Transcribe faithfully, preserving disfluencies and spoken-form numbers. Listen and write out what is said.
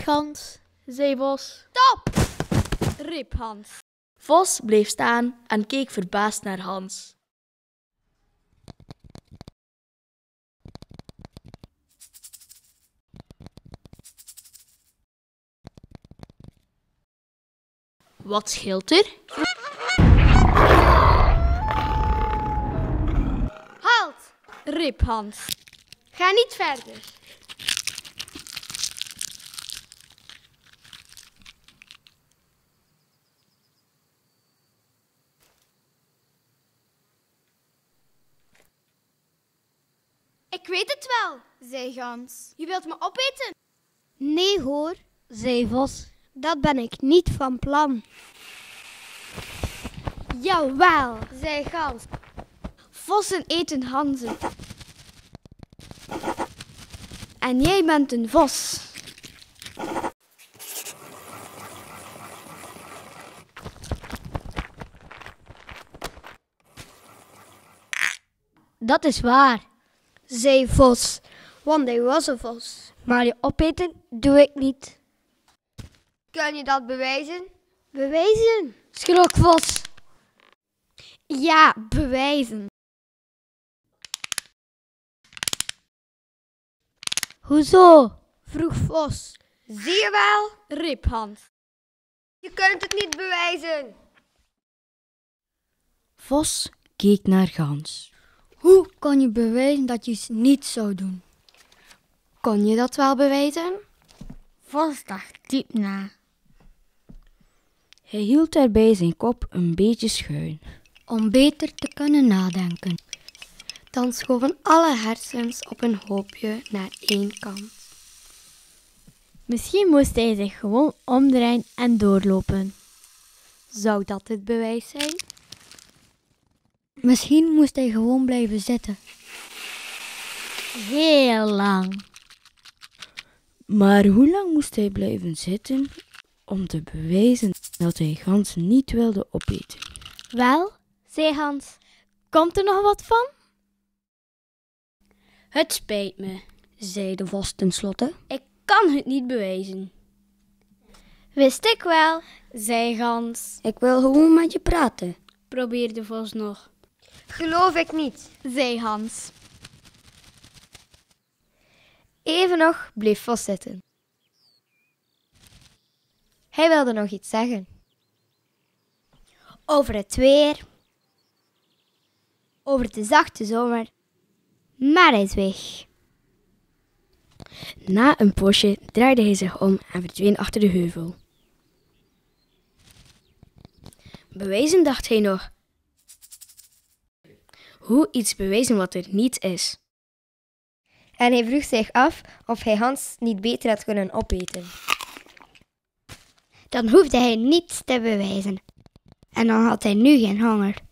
Hans, zei Vos. Stop! Riep Hans. Vos bleef staan en keek verbaasd naar Hans. Wat scheelt er? Halt! Riep Hans. Ga niet verder. Ik weet het wel, zei Hans. Je wilt me opeten? Nee hoor, zei Vos. Dat ben ik niet van plan. Jawel, zei Gans. Vossen eten hanzen. En jij bent een vos. Dat is waar, zei Vos, want hij was een vos. Maar je opeten doe ik niet. Kun je dat bewijzen? Bewijzen? Schrok Vos. Ja, bewijzen. Hoezo? Vroeg Vos. Zie je wel, riep Hans. Je kunt het niet bewijzen. Vos keek naar Gans. Hoe kan je bewijzen dat je iets niet zou doen? Kon je dat wel bewijzen? Vos dacht diep na. Hij hield daarbij zijn kop een beetje schuin. Om beter te kunnen nadenken. Dan schoven alle hersens op een hoopje naar één kant. Misschien moest hij zich gewoon omdraaien en doorlopen. Zou dat het bewijs zijn? Misschien moest hij gewoon blijven zitten. Heel lang. Maar hoe lang moest hij blijven zitten om te bewijzen dat hij Gans niet wilde opeten? Wel, zei Hans, komt er nog wat van? Het spijt me, zei de vos tenslotte. ik kan het niet bewijzen. Wist ik wel, zei Gans. Ik wil gewoon met je praten. Probeerde Vos nog. Geloof ik niet, Zei Hans. Even nog bleef Vos zitten. Hij wilde nog iets zeggen. Over het weer. Over de zachte zomer. Maar hij zweeg. Na een poosje draaide hij zich om en verdween achter de heuvel. Bewijzen, dacht hij nog. Hoe iets bewijzen wat er niet is? En hij vroeg zich af of hij Hans niet beter had kunnen opeten. Dan hoefde hij niets te bewijzen. En dan had hij nu geen honger.